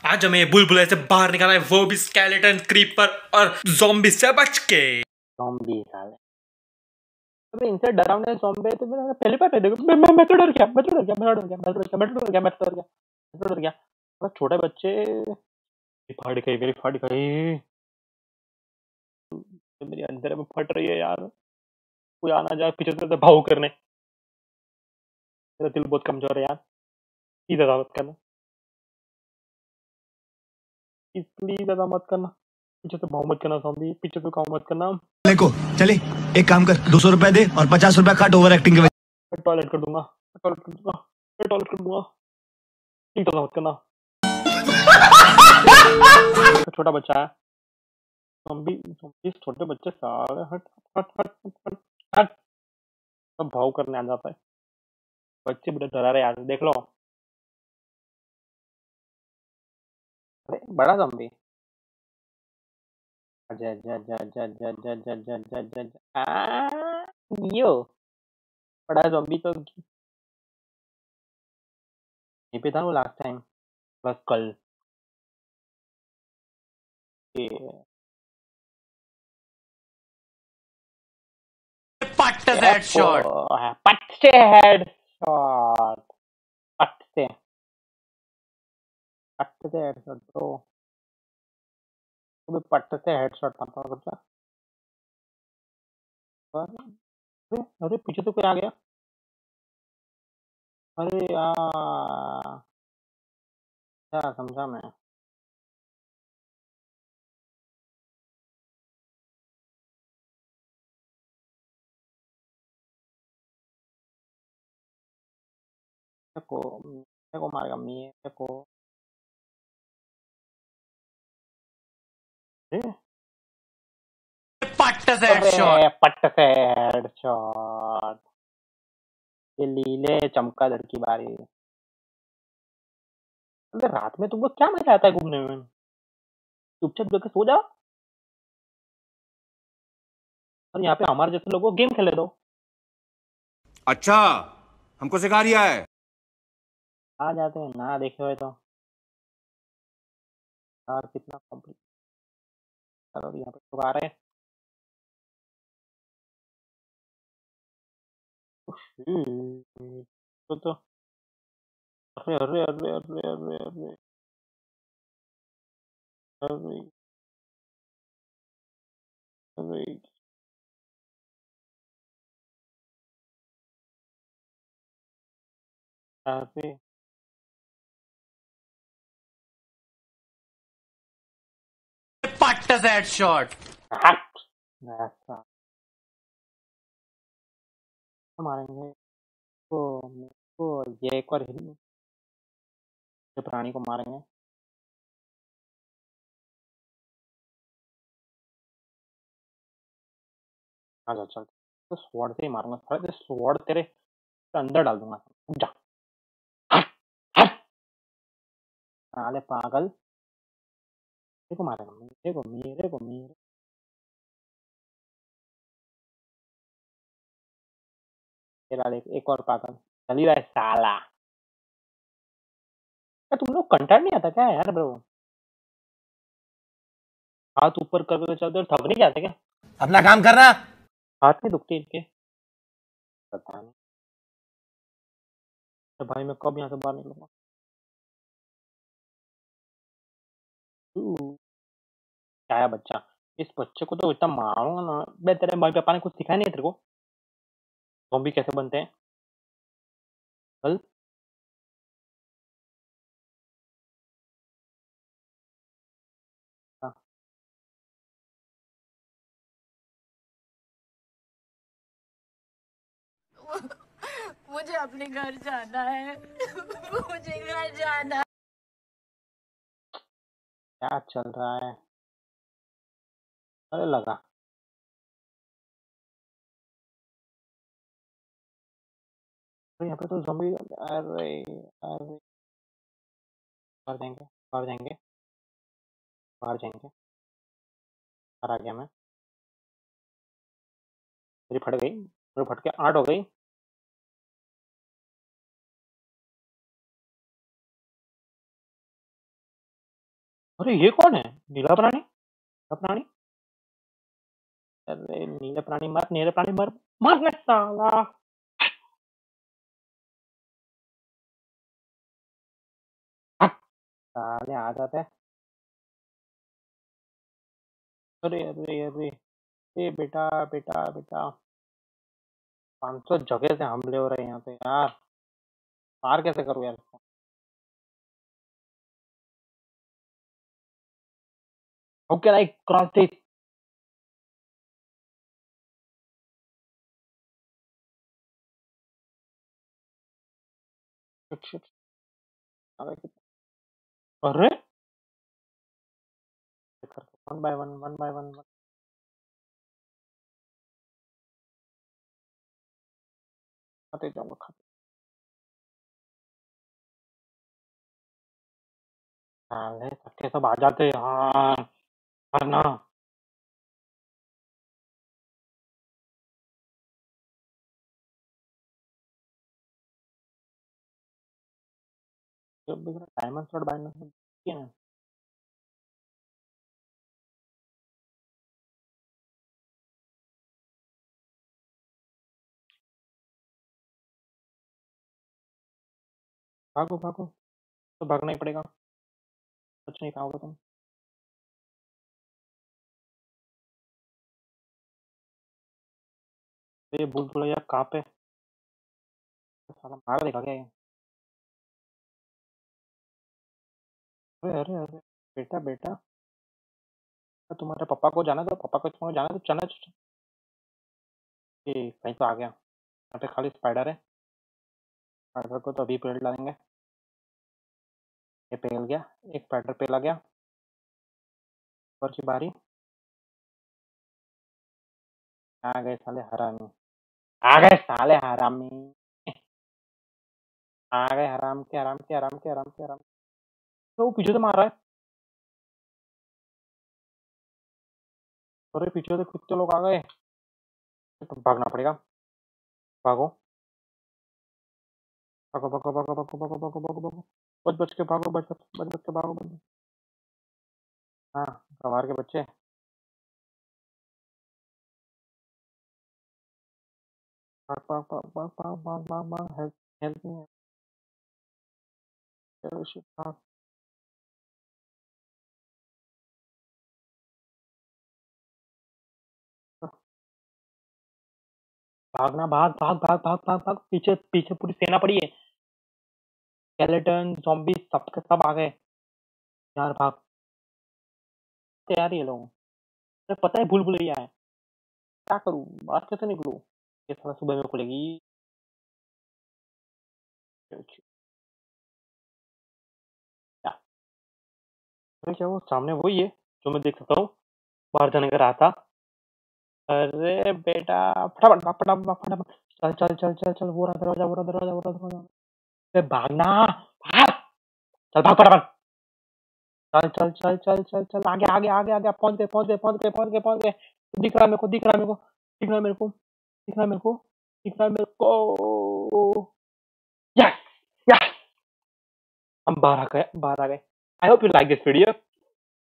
आज हमें बुलबुले से बाहर निकाला है, वो भी स्केलेटन, क्रीपर और ज़ॉम्बी से बच के। ज़ॉम्बी साले, अबे इनसे डरावने ज़ॉम्बी तो मैंने पहली बार देखा। मैं तो डर गया, मैं तो डर गया, मैं तो डर गया, मैं तो डर गया, मैं तो डर गया, मैं तो डर गया, मैं तो डर गया। और छोटे बच्चे मेरी फाड़ गई, तो मेरी अंदर में फट रही है यार। कोई आना जाए पीछे से भाव करने, मेरा दिल बहुत कमजोर है यार। प्लीज ऐसा मत करना, प्लीज ऐसा मत करना। पीछे से भाव मत करना ज़ॉम्बी, पीछे से भाव मत करना। को चले एक काम कर, 200 रुपए दे और 50 रुपए काट ओवर एक्टिंग के वजह। मैं टॉयलेट कर दूंगा, मैं टॉयलेट कर दूंगा, मैं टॉयलेट कर दूंगा। प्लीज ऐसा मत करना। छोटा बच्चा है ज़ॉम्बी, ज़ॉम्बी छोटे बच्चे साले, हट हट हट हट हट हट। सब भाव करने आ जाता है, बच्चे बड़े डरा रहे यार, देख लो। अरे बड़ा ज़ॉम्बी, अच्छा अच्छा अच्छा अच्छा अच्छा अच्छा अच्छा अच्छा अच्छा अच्छा अच्छा। यो बड़ा ज़ॉम्बी तो यहीं पे था वो लास्ट टाइम, बस कल ये पट हेडशॉट, पट से हेडशॉट, पट से, पट से हेडशॉट ब्रो, तुम्हें पट से हेडशॉट मारता हूँ बच्चा। अरे अरे पीछे तो कोई आ गया, अरे यार, क्या समझा मैं। मेरे को मारेगा मेरे को। पट हेडशॉट। अबे पट से हेडशॉट, ये लीले चमगादड़ की बारी। अबे रात में तुमको क्या मजा आता है घूमने में, चुपचाप जाके सो जाओ और यहाँ पे हमारे जैसे लोगों को गेम खेले दो। अच्छा, हमको सिखा रिया है। आ जाते हैं ना देखे हुए तो यार, कितना कॉम्प्लिकेट। चलो यहाँ पे लोग आ रहे हैं। तो अरे अरे अरे अरे अरे अरे अरे अरे अरे पट हेडशॉट। हट, ऐसा मारेंगे को, को ये एक और ये प्राणी को मारेंगे। अच्छा चल, तो स्वॉर्ड से ही मारूंगा, साले स्वॉर्ड तेरे अंदर डाल दूंगा, जा। हट हट, साले पागल, मेरे को मारेगा, मेरे तेरा एक और पागल चल ही रहा है साला। क्या तुम लोग कंटाळ नहीं आता क्या यार ब्रो, हाथ ऊपर करके चलते और थक नहीं जाते क्या, अपना काम करना। हाथ नहीं दुखते इनके, पता नहीं। तो भाई मैं कब यहाँ से बाहर निकलूंगा। क्या है बच्चा, इस बच्चे को तो इतना मारूंगा ना मैं, तेरे मम्मी पापा ने कुछ सिखाया नहीं है तेरे को ज़ॉम्बी कैसे बनते हैं। चल हाँ। मुझे अपने घर जाना है। मुझे घर जाना है। क्या चल रहा है, अरे लगा। अरे यहाँ पे तो ज़ॉम्बी, अरे अरे मार देंगे, मार देंगे, मार देंगे। आ गया मैं, मेरी फट गई, मेरी फट के आठ हो गई। अरे ये कौन है? नीला प्राणी? नीला प्राणी? अरे नीला प्राणी मर, नीला प्राणी मर, मरने साला। हट, साले आ जाते हैं। अरे अरे अरे, ए बेटा बेटा बेटा, 500 जगह से हमले हो रहे हैं यहाँ पे यार। पार कैसे करूँ यार इसको? How can I cross this? Shit, shit. अरे one by one, one by one. खाते जाऊंगा, खाते। साले सबके सब आ जाते हैं, हाँ। वरना जब भी डायमंड शॉट बाय ना, भागो भागो, तो भागना ही पड़ेगा, कुछ नहीं पाओगे तुम। तो ये भूल भुलैया कहाँ पे? साला मार देगा क्या ये? अरे अरे अरे, बेटा बेटा, तुम्हारे पापा को जाना दो, पापा को तुम्हें जाना दो, चना। ये कहीं तो आ गया, यहाँ पे खाली स्पाइडर है। स्पाइडर को तो अभी पेड़ डालेंगे। ये पेल गया, एक स्पाइडर पेला गया। ऊपर की बारी। आ गए साले हरामी, आ गए साले हरामी, आ गए हराम के हराम के हराम के हराम के हराम। तो वो पीछे से मार रहा है। अरे पीछे से कितने लोग आ गए, तो भागना पड़ेगा। भागो भागो भागो भागो भागो भागो भागो भागो भागो, बच बच के भागो, बच बच बच बच के भागो, बच। हाँ, गंवार के बच्चे। भाग भाग भाग भाग भाग भाग भाग भाग, हेल्प हेल्प नहीं है। शिट, भाग भागना, भाग भाग भाग भाग भाग भाग, पीछे पीछे पूरी सेना पड़ी है। स्केलेटन ज़ॉम्बी सबके सब आ गए यार, भाग यार ये लोग। मुझे पता है भूल भुलैया है, क्या करूँ, बाहर कैसे निकलूँ? ये साला सुबह में खुलेगी। क्या? अरे क्या वो सामने वही है जो मैं देख सकता हूँ, बाहर जाने का रास्ता? अरे बेटा, फटाफट भाग, फटाफट भाग, फटाफट। चल चल चल चल चल, वो रहा दरवाजा, वो रहा दरवाजा, वो रहा दरवाजा। अरे भागना, भाग, चल भाग फटाफट। चल चल चल चल चल चल, आगे आगे आगे आगे, पहुंच गए पहुंच गए पहुंच गए पहुंच गए पहुंच गए। दिख रहा है मेरे को, दिख रहा है मेरे को, दिख रहा है मेरे को, दिख रहा है मेरे को, दिख रहा है मेरे को। यस यस, हम बाहर आ गए, बाहर आ गए। I hope you like this video.